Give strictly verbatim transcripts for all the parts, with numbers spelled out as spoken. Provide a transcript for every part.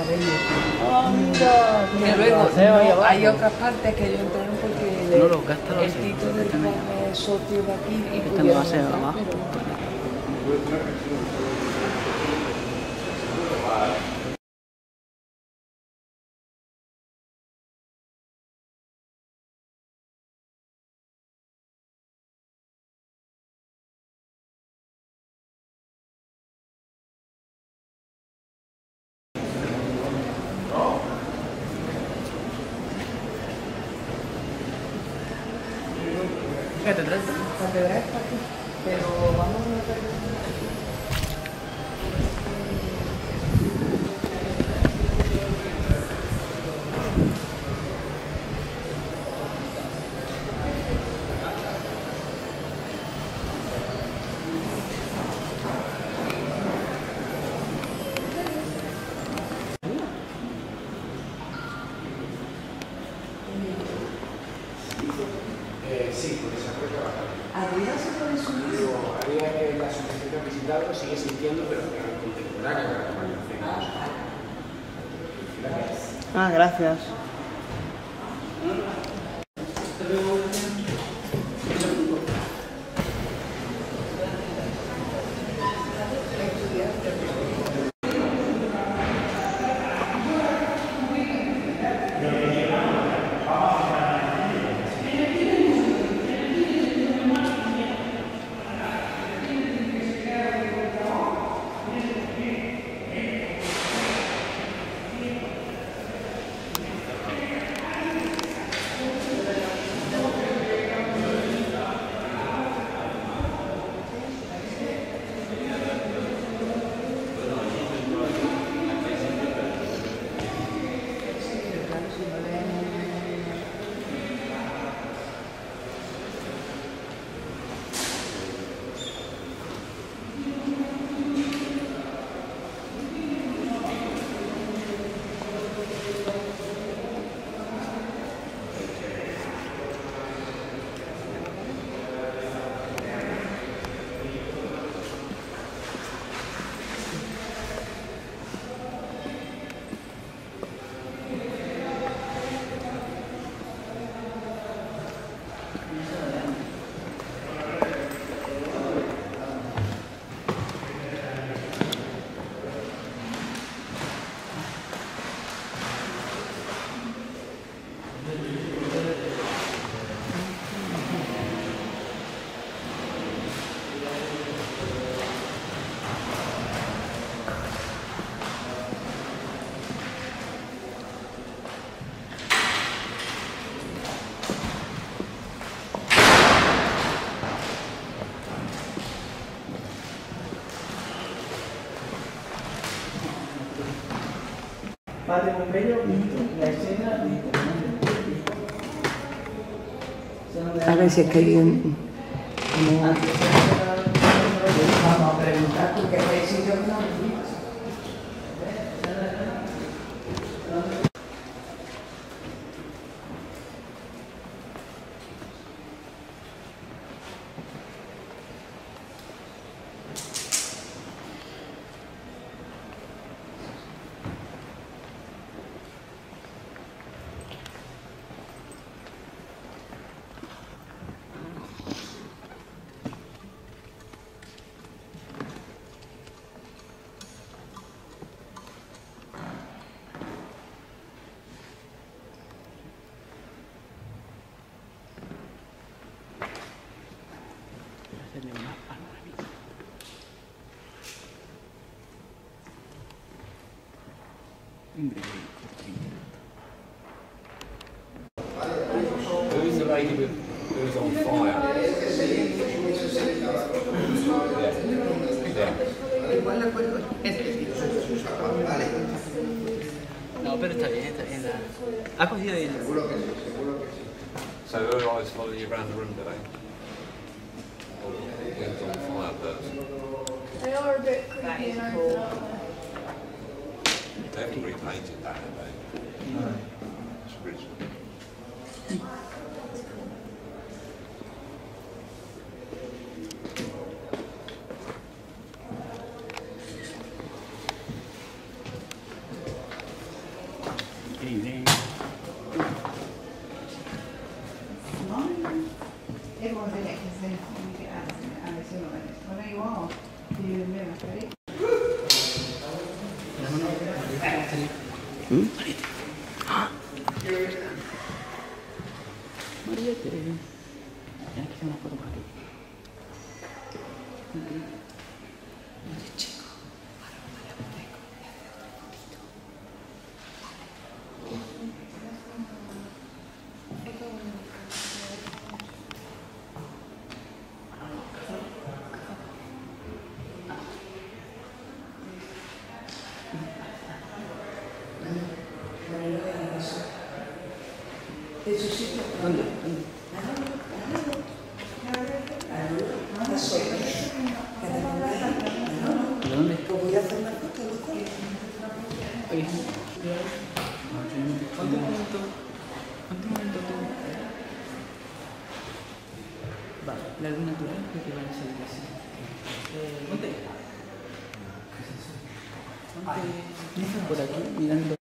Ah, mira. Que luego no, hay otras partes que ellos entraron porque No los gastan, el título del están ahí. es socio de aquí y Están pudieron base entrar, abajo. pero- Catedral. Catedral está aquí, pero vamos a ver. Eh, sí, porque se puede trabajar. Arriba se puede subir. Digo, arriba que la asociación de visitados sigue existiendo, pero que es contemporánea con la comarca. Ah, gracias. Padre Bombero, la escena. A ver si es que hay un... Vamos a preguntar porque hay sitios que no. Who's the lady with, who's on fire? Yeah. Igual la puedo... No, pero está bien, está bien. Ha cogido bien. So their eyes follow you around the room, do they? Or who's on fire person? They are a bit creepy, aren't they? They haven't repainted that, have they? No. It's original. ¿Mm? Mariette. Tienes que hacer una foto por aquí. ¿Dónde? ¿Dónde? ¿De dónde? Voy a hacer una foto, ¿no? Oye, ¿cuánto momento? ¿Cuánto momento tú? Va, la luz natural creo que va a salir así. Eh, ponte. Ponte por aquí mirando.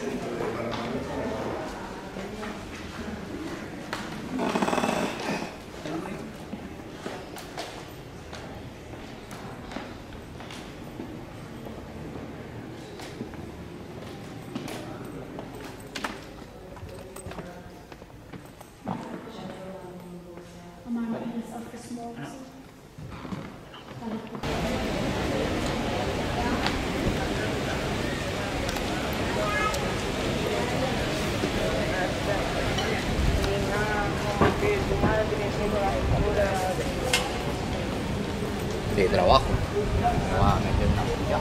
De trabajo. Me va a meter una puya.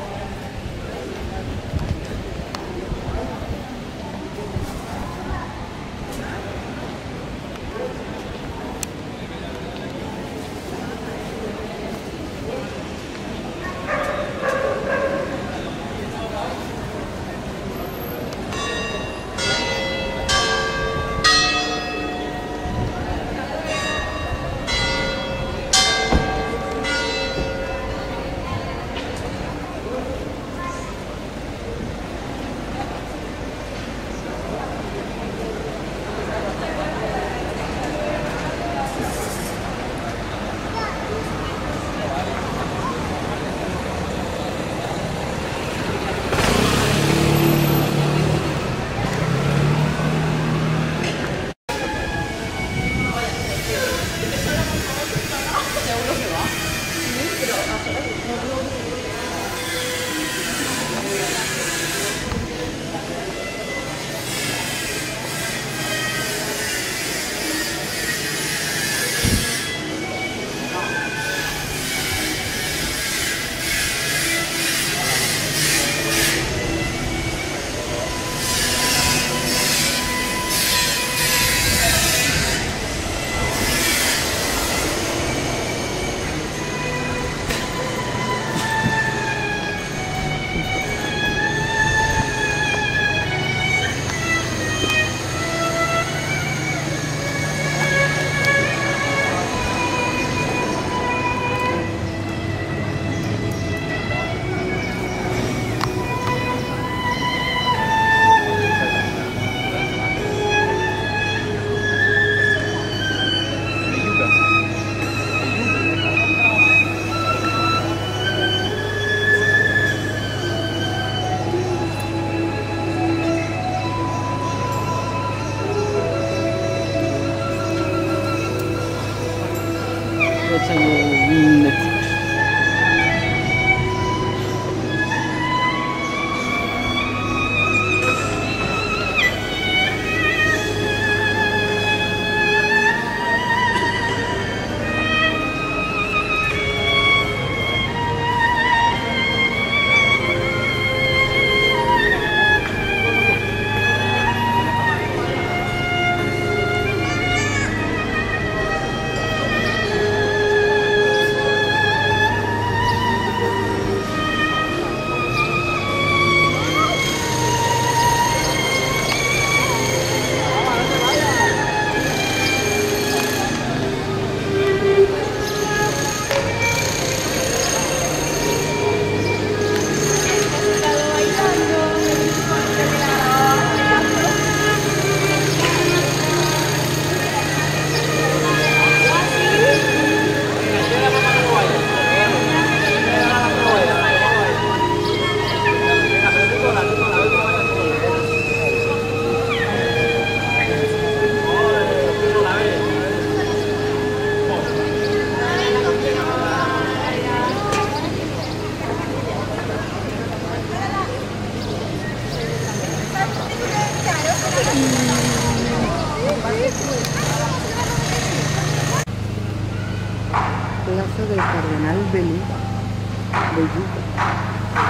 Plaza del Cardenal Beluga de Yucatán.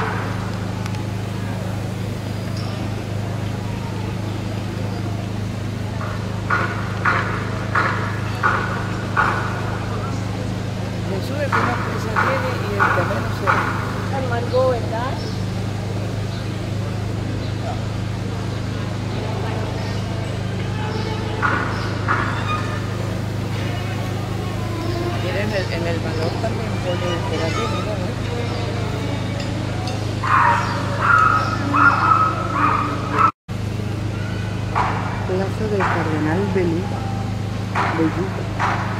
Me sube con una prisa viene y el terreno se... Amargo, ¿verdad? Mira, en el, en el valor también pone espérate, mira, ¿no? Plaza del Cardenal Beluga de Yucatán.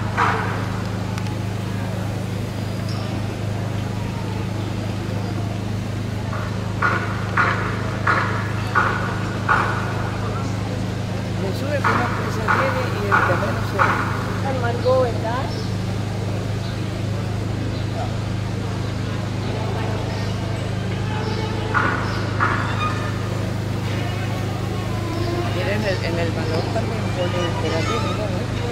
Me sube con una prisa viene y el terreno se... Amargo, ¿verdad? Mira, en el, en el valor también pone espérate, mira, ¿no?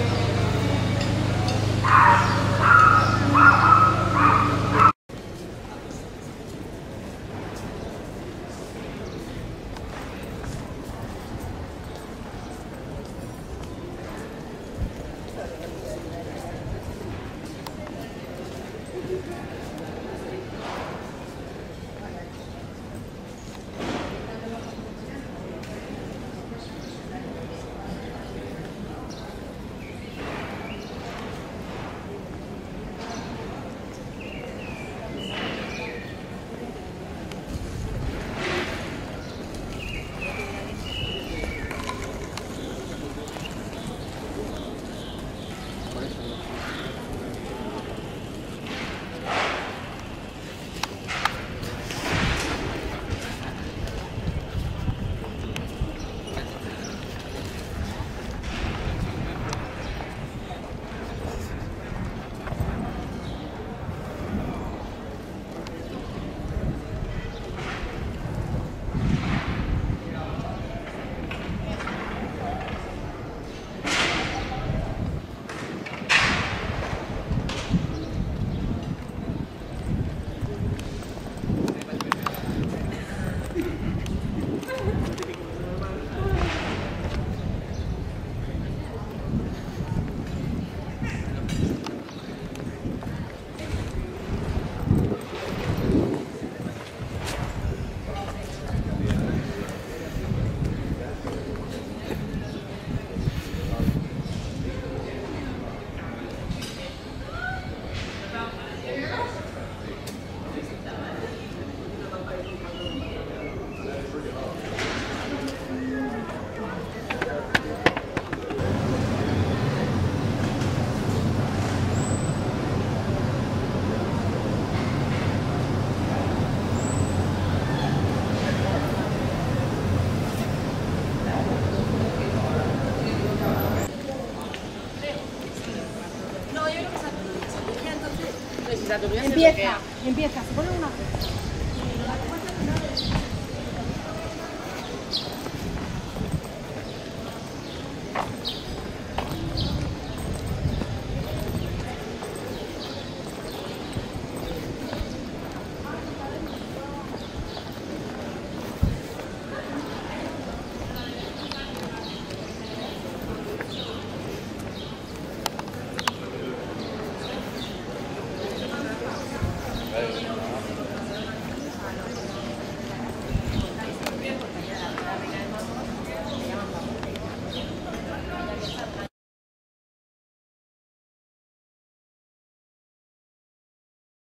Empieza, empieza, se pone una.